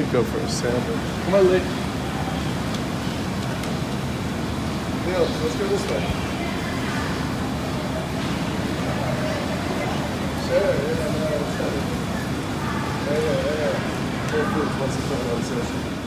go for a sandwich. Come on, Lee. Neil, let's go this way. Sure, yeah, no, it's yeah. Whole Foods wants to put on session.